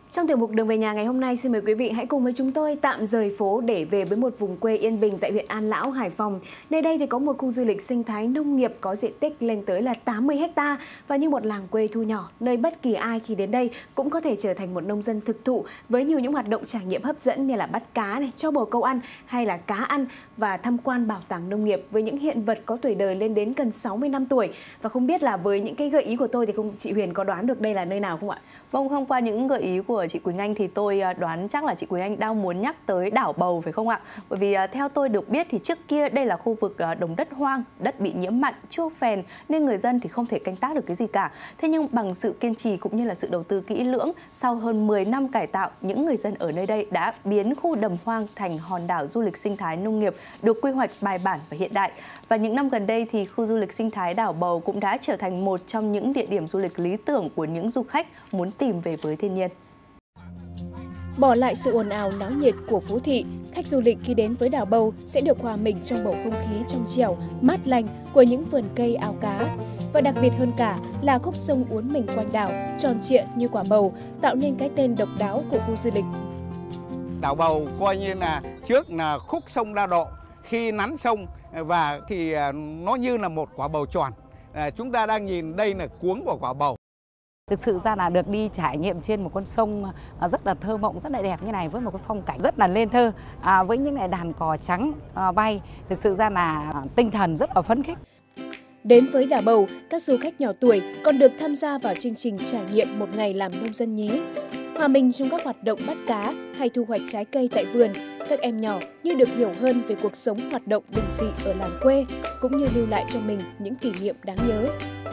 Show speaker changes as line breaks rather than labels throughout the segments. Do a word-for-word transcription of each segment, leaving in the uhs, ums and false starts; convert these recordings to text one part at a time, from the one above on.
Trong tiểu mục Đường về nhà ngày hôm nay, xin mời quý vị hãy cùng với chúng tôi tạm rời phố để về với một vùng quê yên bình tại huyện An Lão, Hải Phòng. Nơi đây thì có một khu du lịch sinh thái nông nghiệp có diện tích lên tới là tám mươi héc ta và như một làng quê thu nhỏ, nơi bất kỳ ai khi đến đây cũng có thể trở thành một nông dân thực thụ với nhiều những hoạt động trải nghiệm hấp dẫn như là bắt cá, này, cho bồ câu ăn hay là cá ăn và tham quan bảo tàng nông nghiệp với những hiện vật có tuổi đời lên đến gần sáu mươi năm tuổi. Và không biết là với những cái gợi ý của tôi thì không chị Huyền có đoán được đây là nơi nào không ạ?
Vâng, hôm qua những gợi ý của chị Quỳnh Anh thì tôi đoán chắc là chị Quỳnh Anh đang muốn nhắc tới đảo Bầu phải không ạ? Bởi vì theo tôi được biết thì trước kia đây là khu vực đồng đất hoang, đất bị nhiễm mặn, chua phèn nên người dân thì không thể canh tác được cái gì cả. Thế nhưng bằng sự kiên trì cũng như là sự đầu tư kỹ lưỡng, sau hơn mười năm cải tạo, những người dân ở nơi đây đã biến khu đầm hoang thành hòn đảo du lịch sinh thái nông nghiệp được quy hoạch bài bản và hiện đại. Và những năm gần đây thì khu du lịch sinh thái đảo Bầu cũng đã trở thành một trong những địa điểm du lịch lý tưởng của những du khách muốn tìm về với thiên nhiên.
Bỏ lại sự ồn ào náo nhiệt của phố thị, khách du lịch khi đến với đảo Bầu sẽ được hòa mình trong bầu không khí trong trẻo, mát lành của những vườn cây ao cá. Và đặc biệt hơn cả là khúc sông uốn mình quanh đảo, tròn trịa như quả bầu, tạo nên cái tên độc đáo của khu du lịch.
Đảo Bầu coi như là trước là khúc sông Đa Độ, khi nắn sông và thì nó như là một quả bầu tròn. À, chúng ta đang nhìn đây là cuống của quả bầu.
Thực sự ra là được đi trải nghiệm trên một con sông rất là thơ mộng, rất là đẹp như này với một cái phong cảnh rất là nên thơ, à, với những cái đàn cò trắng à, bay, thực sự ra là tinh thần rất là phấn khích.
Đến với đảo Bầu, các du khách nhỏ tuổi còn được tham gia vào chương trình trải nghiệm một ngày làm nông dân nhí. Hòa mình trong các hoạt động bắt cá hay thu hoạch trái cây tại vườn, các em nhỏ như được hiểu hơn về cuộc sống hoạt động bình dị ở làng quê, cũng như lưu lại cho mình những kỷ niệm đáng nhớ.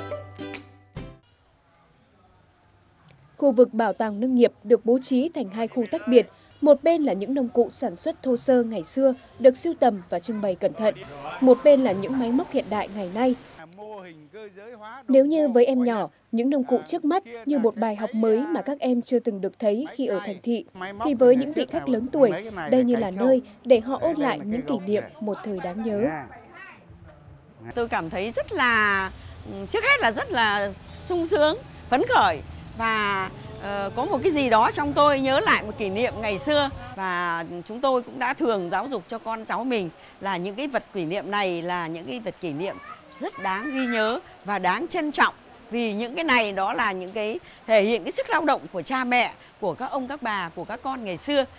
Khu vực bảo tàng nông nghiệp được bố trí thành hai khu tách biệt. Một bên là những nông cụ sản xuất thô sơ ngày xưa được sưu tầm và trưng bày cẩn thận. Một bên là những máy móc hiện đại ngày nay. Nếu như với em nhỏ, những nông cụ trước mắt như một bài học mới mà các em chưa từng được thấy khi ở thành thị, thì với những vị khách lớn tuổi, đây như là nơi để họ ôn lại những kỷ niệm một thời đáng nhớ.
Tôi cảm thấy rất là, trước hết là rất là sung sướng, phấn khởi và uh, có một cái gì đó trong tôi nhớ lại một kỷ niệm ngày xưa. Và chúng tôi cũng đã thường giáo dục cho con cháu mình là những cái vật kỷ niệm này là những cái vật kỷ niệm rất đáng ghi nhớ và đáng trân trọng. Vì những cái này đó là những cái thể hiện cái sức lao động của cha mẹ, của các ông các bà, của các con ngày xưa.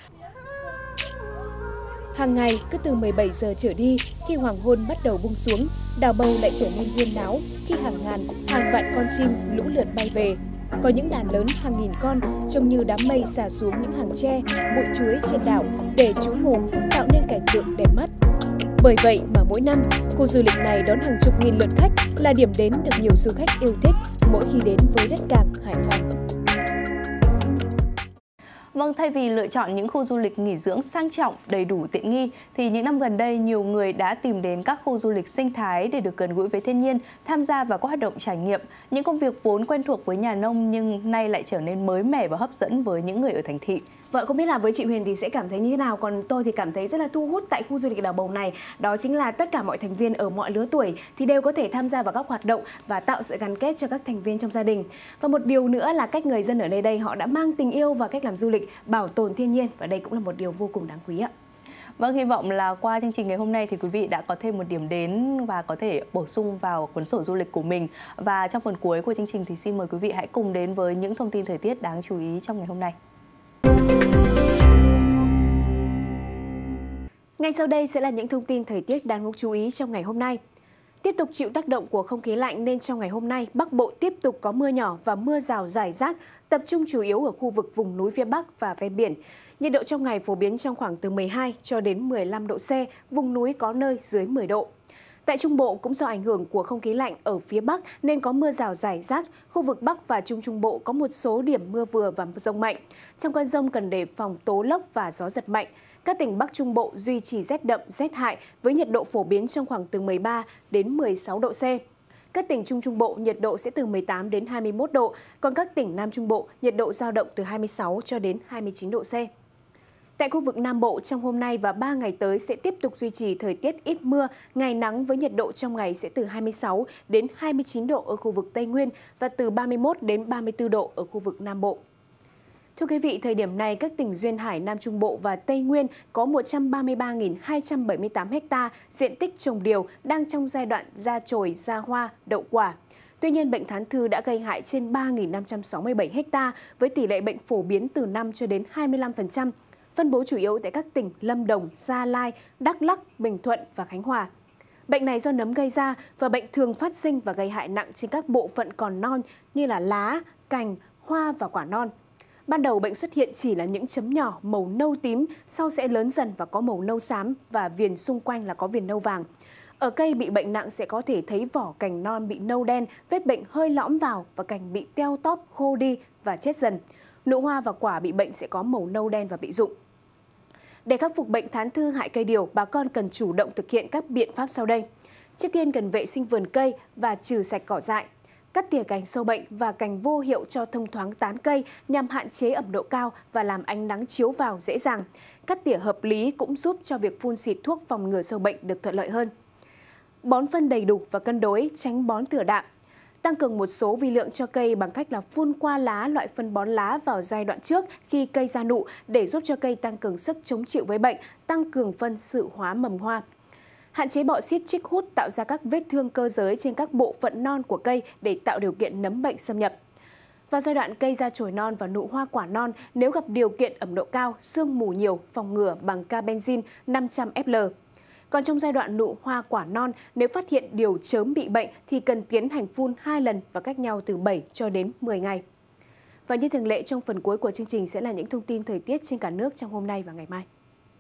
Hàng ngày, cứ từ mười bảy giờ trở đi, khi hoàng hôn bắt đầu buông xuống, đảo Bầu lại trở nên huyên náo khi hàng ngàn, hàng vạn con chim lũ lượt bay về. Có những đàn lớn hàng nghìn con trông như đám mây xả xuống những hàng tre, bụi chuối trên đảo để trú ngụ, tạo nên cảnh tượng đẹp mắt. Bởi vậy mà mỗi năm, khu du lịch này đón hàng chục nghìn lượt khách, là điểm đến được nhiều du khách yêu thích mỗi khi đến với đất cảng Hải Phòng.
Vâng, thay vì lựa chọn những khu du lịch nghỉ dưỡng sang trọng, đầy đủ tiện nghi, thì những năm gần đây nhiều người đã tìm đến các khu du lịch sinh thái để được gần gũi với thiên nhiên, tham gia vào các hoạt động trải nghiệm. Những công việc vốn quen thuộc với nhà nông nhưng nay lại trở nên mới mẻ và hấp dẫn với những người ở thành thị.
Vợ không biết là với chị Huyền thì sẽ cảm thấy như thế nào, còn tôi thì cảm thấy rất là thu hút tại khu du lịch đảo Bầu này. Đó chính là tất cả mọi thành viên ở mọi lứa tuổi thì đều có thể tham gia vào các hoạt động và tạo sự gắn kết cho các thành viên trong gia đình. Và một điều nữa là cách người dân ở nơi đây họ đã mang tình yêu và cách làm du lịch, bảo tồn thiên nhiên, và đây cũng là một điều vô cùng đáng quý ạ.
Vâng, hy vọng là qua chương trình ngày hôm nay thì quý vị đã có thêm một điểm đến và có thể bổ sung vào cuốn sổ du lịch của mình. Và trong phần cuối của chương trình thì xin mời quý vị hãy cùng đến với những thông tin thời tiết đáng chú ý trong ngày hôm nay.
Ngay sau đây sẽ là những thông tin thời tiết đáng chú ý trong ngày hôm nay. Tiếp tục chịu tác động của không khí lạnh nên trong ngày hôm nay, Bắc Bộ tiếp tục có mưa nhỏ và mưa rào rải rác, tập trung chủ yếu ở khu vực vùng núi phía Bắc và ven biển. Nhiệt độ trong ngày phổ biến trong khoảng từ mười hai cho đến mười lăm độ C, vùng núi có nơi dưới mười độ. Tại Trung Bộ cũng do ảnh hưởng của không khí lạnh ở phía Bắc nên có mưa rào rải rác, khu vực Bắc và Trung Trung Bộ có một số điểm mưa vừa và dông mạnh. Trong cơn dông cần đề phòng tố lốc và gió giật mạnh. Các tỉnh Bắc Trung Bộ duy trì rét đậm, rét hại với nhiệt độ phổ biến trong khoảng từ mười ba đến mười sáu độ C. Các tỉnh Trung Trung Bộ nhiệt độ sẽ từ mười tám đến hai mươi mốt độ, còn các tỉnh Nam Trung Bộ nhiệt độ dao động từ hai mươi sáu cho đến hai mươi chín độ C. Tại khu vực Nam Bộ, trong hôm nay và ba ngày tới sẽ tiếp tục duy trì thời tiết ít mưa, ngày nắng với nhiệt độ trong ngày sẽ từ hai mươi sáu đến hai mươi chín độ ở khu vực Tây Nguyên và từ ba mươi mốt đến ba mươi tư độ ở khu vực Nam Bộ. Thưa quý vị, thời điểm này, các tỉnh Duyên Hải, Nam Trung Bộ và Tây Nguyên có một trăm ba mươi ba nghìn hai trăm bảy mươi tám ha diện tích trồng điều đang trong giai đoạn ra chồi, ra hoa, đậu quả. Tuy nhiên, bệnh thán thư đã gây hại trên ba nghìn năm trăm sáu mươi bảy ha với tỷ lệ bệnh phổ biến từ năm cho đến hai mươi lăm phần trăm, phân bố chủ yếu tại các tỉnh Lâm Đồng, Gia Lai, Đắk Lắk, Bình Thuận và Khánh Hòa. Bệnh này do nấm gây ra và bệnh thường phát sinh và gây hại nặng trên các bộ phận còn non như là lá, cành, hoa và quả non. Ban đầu bệnh xuất hiện chỉ là những chấm nhỏ màu nâu tím, sau sẽ lớn dần và có màu nâu xám và viền xung quanh là có viền nâu vàng. Ở cây bị bệnh nặng sẽ có thể thấy vỏ cành non bị nâu đen, vết bệnh hơi lõm vào và cành bị teo tóp, khô đi và chết dần. Nụ hoa và quả bị bệnh sẽ có màu nâu đen và bị rụng. Để khắc phục bệnh thán thư hại cây điều, bà con cần chủ động thực hiện các biện pháp sau đây. Trước tiên cần vệ sinh vườn cây và trừ sạch cỏ dại. Cắt tỉa cành sâu bệnh và cành vô hiệu cho thông thoáng tán cây nhằm hạn chế ẩm độ cao và làm ánh nắng chiếu vào dễ dàng. Cắt tỉa hợp lý cũng giúp cho việc phun xịt thuốc phòng ngừa sâu bệnh được thuận lợi hơn. Bón phân đầy đủ và cân đối, tránh bón thừa đạm. Tăng cường một số vi lượng cho cây bằng cách là phun qua lá loại phân bón lá vào giai đoạn trước khi cây ra nụ để giúp cho cây tăng cường sức chống chịu với bệnh, tăng cường phân sự hóa mầm hoa. Hạn chế bọ xít trích hút tạo ra các vết thương cơ giới trên các bộ phận non của cây để tạo điều kiện nấm bệnh xâm nhập. Vào giai đoạn cây ra chồi non và nụ hoa quả non, nếu gặp điều kiện ẩm độ cao, sương mù nhiều, phòng ngừa bằng carbenzin năm trăm F L. Còn trong giai đoạn nụ hoa quả non, nếu phát hiện điều chớm bị bệnh thì cần tiến hành phun hai lần và cách nhau từ bảy cho đến mười ngày. Và như thường lệ, trong phần cuối của chương trình sẽ là những thông tin thời tiết trên cả nước trong hôm nay và ngày mai.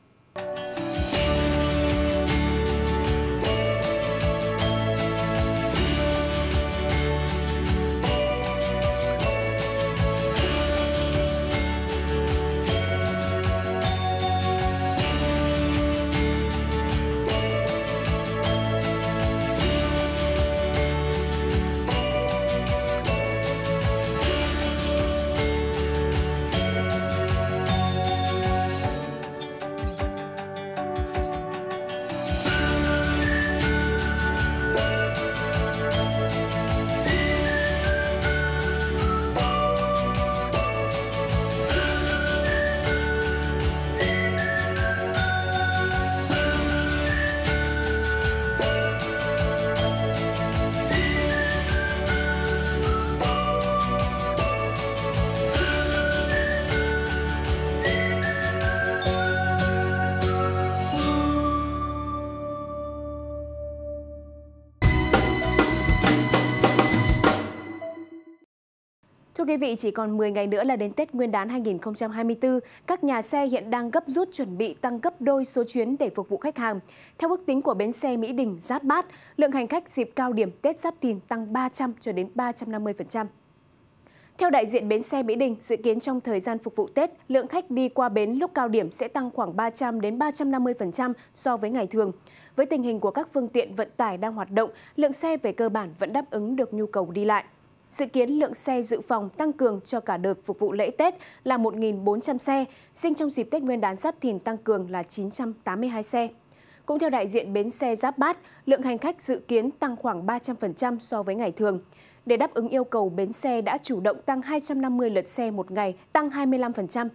Thưa quý vị, chỉ còn mười ngày nữa là đến Tết Nguyên đán hai nghìn không trăm hai mươi tư, các nhà xe hiện đang gấp rút chuẩn bị tăng gấp đôi số chuyến để phục vụ khách hàng. Theo ước tính của bến xe Mỹ Đình, Giáp Bát, lượng hành khách dịp cao điểm Tết Giáp Thìn tăng ba trăm cho đến ba trăm năm mươi phần trăm. Theo đại diện bến xe Mỹ Đình, dự kiến trong thời gian phục vụ Tết, lượng khách đi qua bến lúc cao điểm sẽ tăng khoảng ba trăm đến ba trăm năm mươi phần trăm so với ngày thường. Với tình hình của các phương tiện vận tải đang hoạt động, lượng xe về cơ bản vẫn đáp ứng được nhu cầu đi lại. Dự kiến lượng xe dự phòng tăng cường cho cả đợt phục vụ lễ Tết là một nghìn bốn trăm xe, riêng trong dịp Tết Nguyên đán Giáp Thìn tăng cường là chín trăm tám mươi hai xe. Cũng theo đại diện bến xe Giáp Bát, lượng hành khách dự kiến tăng khoảng ba trăm phần trăm so với ngày thường. Để đáp ứng yêu cầu, bến xe đã chủ động tăng hai trăm năm mươi lượt xe một ngày, tăng hai mươi lăm phần trăm.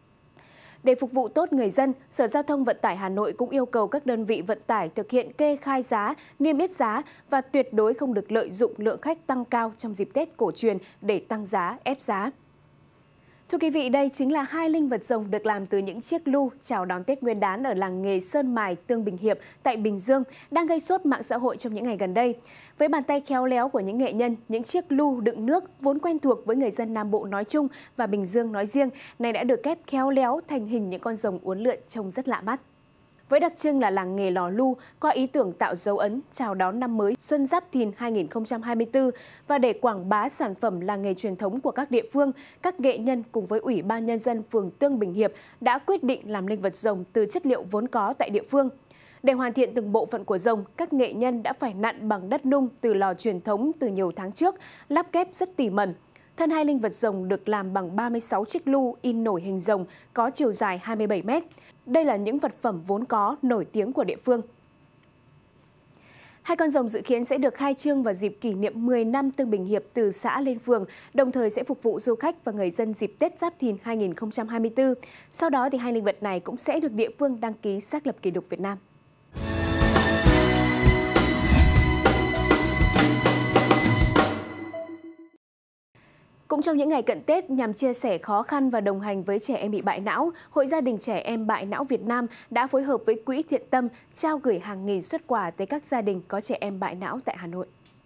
Để phục vụ tốt người dân, Sở Giao thông Vận tải Hà Nội cũng yêu cầu các đơn vị vận tải thực hiện kê khai giá, niêm yết giá và tuyệt đối không được lợi dụng lượng khách tăng cao trong dịp Tết cổ truyền để tăng giá, ép giá. Thưa quý vị, đây chính là hai linh vật rồng được làm từ những chiếc lu chào đón Tết Nguyên đán ở làng nghề Sơn Mài Tương Bình Hiệp tại Bình Dương đang gây sốt mạng xã hội trong những ngày gần đây. Với bàn tay khéo léo của những nghệ nhân, những chiếc lu đựng nước vốn quen thuộc với người dân Nam Bộ nói chung và Bình Dương nói riêng, này đã được ghép khéo léo thành hình những con rồng uốn lượn trông rất lạ mắt. Với đặc trưng là làng nghề lò lu, có ý tưởng tạo dấu ấn chào đón năm mới Xuân Giáp Thìn hai nghìn không trăm hai mươi tư và để quảng bá sản phẩm làng nghề truyền thống của các địa phương, các nghệ nhân cùng với Ủy ban Nhân dân phường Tương Bình Hiệp đã quyết định làm linh vật rồng từ chất liệu vốn có tại địa phương. Để hoàn thiện từng bộ phận của rồng, các nghệ nhân đã phải nặn bằng đất nung từ lò truyền thống từ nhiều tháng trước, lắp ghép rất tỉ mẩn. Thân hai linh vật rồng được làm bằng ba mươi sáu chiếc lu in nổi hình rồng có chiều dài hai mươi bảy mét. Đây là những vật phẩm vốn có nổi tiếng của địa phương. Hai con rồng dự kiến sẽ được khai trương vào dịp kỷ niệm mười năm Tương Bình Hiệp từ xã lên phường, đồng thời sẽ phục vụ du khách và người dân dịp Tết Giáp Thìn hai nghìn không trăm hai mươi tư. Sau đó thì hai linh vật này cũng sẽ được địa phương đăng ký xác lập kỷ lục Việt Nam. Cũng trong những ngày cận Tết, nhằm chia sẻ khó khăn và đồng hành với trẻ em bị bại não, Hội Gia đình Trẻ Em Bại Não Việt Nam đã phối hợp với Quỹ Thiện Tâm trao gửi hàng nghìn suất quà tới các gia đình có trẻ em bại não tại Hà Nội.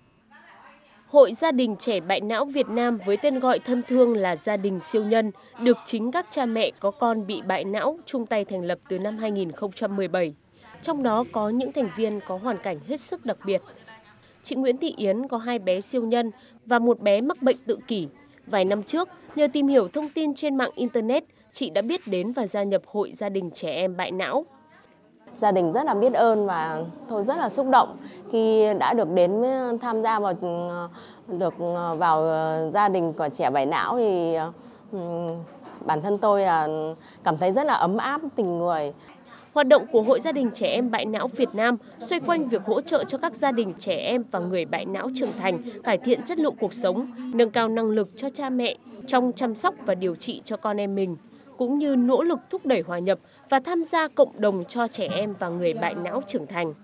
Hội Gia đình Trẻ Bại Não Việt Nam với tên gọi thân thương là Gia đình Siêu Nhân, được chính các cha mẹ có con bị bại não chung tay thành lập từ năm hai nghìn không trăm mười bảy. Trong đó có những thành viên có hoàn cảnh hết sức đặc biệt. Chị Nguyễn Thị Yến có hai bé siêu nhân và một bé mắc bệnh tự kỷ. Vài năm trước, nhờ tìm hiểu thông tin trên mạng Internet, chị đã biết đến và gia nhập Hội Gia đình Trẻ Em Bại Não.
Gia đình rất là biết ơn và tôi rất là xúc động khi đã được đến tham gia vào được vào gia đình của trẻ bại não, thì bản thân tôi là cảm thấy rất là ấm áp tình người.
Hoạt động của Hội Gia đình Trẻ Em Bại Não Việt Nam xoay quanh việc hỗ trợ cho các gia đình trẻ em và người bại não trưởng thành cải thiện chất lượng cuộc sống, nâng cao năng lực cho cha mẹ trong chăm sóc và điều trị cho con em mình, cũng như nỗ lực thúc đẩy hòa nhập và tham gia cộng đồng cho trẻ em và người bại não trưởng thành.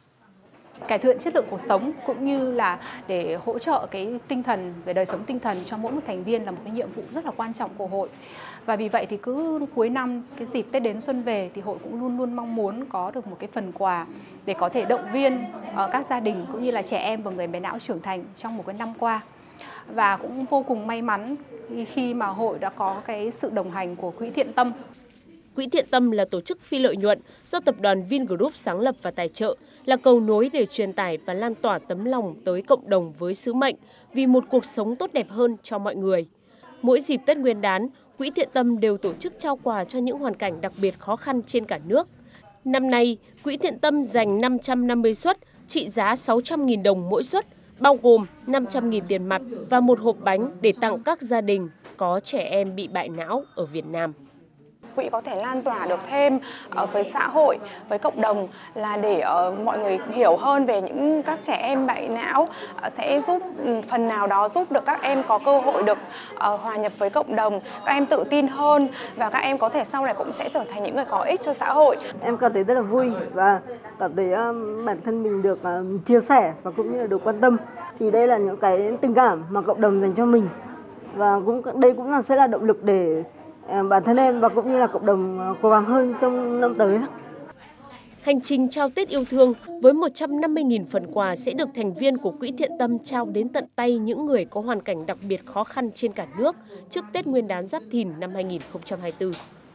Cải thiện chất lượng cuộc sống cũng như là để hỗ trợ cái tinh thần về đời sống tinh thần cho mỗi một thành viên là một cái nhiệm vụ rất là quan trọng của hội. Và vì vậy thì cứ cuối năm, cái dịp Tết đến xuân về thì hội cũng luôn luôn mong muốn có được một cái phần quà để có thể động viên các gia đình cũng như là trẻ em và người bại não trưởng thành trong một cái năm qua. Và cũng vô cùng may mắn khi mà hội đã có cái sự đồng hành của Quỹ Thiện Tâm.
Quỹ Thiện Tâm là tổ chức phi lợi nhuận do tập đoàn Vingroup sáng lập và tài trợ, là cầu nối để truyền tải và lan tỏa tấm lòng tới cộng đồng với sứ mệnh vì một cuộc sống tốt đẹp hơn cho mọi người. Mỗi dịp Tết Nguyên đán, Quỹ Thiện Tâm đều tổ chức trao quà cho những hoàn cảnh đặc biệt khó khăn trên cả nước. Năm nay, Quỹ Thiện Tâm dành năm trăm năm mươi suất trị giá sáu trăm nghìn đồng mỗi suất, bao gồm năm trăm nghìn tiền mặt và một hộp bánh để tặng các gia đình có trẻ em bị bại não ở Việt Nam.
Quỹ có thể lan tỏa được thêm với xã hội, với cộng đồng là để mọi người hiểu hơn về những các trẻ em bại não, sẽ giúp phần nào đó giúp được các em có cơ hội được hòa nhập với cộng đồng, các em tự tin hơn và các em có thể sau này cũng sẽ trở thành những người có ích cho xã hội.
Em cảm thấy rất là vui và cảm thấy bản thân mình được chia sẻ và cũng như là được quan tâm. Thì đây là những cái tình cảm mà cộng đồng dành cho mình và cũng đây cũng là sẽ là động lực để bản thân em và cũng như là cộng đồng cố gắng hơn trong năm tới.
Hành trình trao Tết yêu thương với một trăm năm mươi nghìn phần quà sẽ được thành viên của Quỹ Thiện Tâm trao đến tận tay những người có hoàn cảnh đặc biệt khó khăn trên cả nước trước Tết Nguyên đán Giáp Thìn năm hai nghìn không trăm hai mươi tư.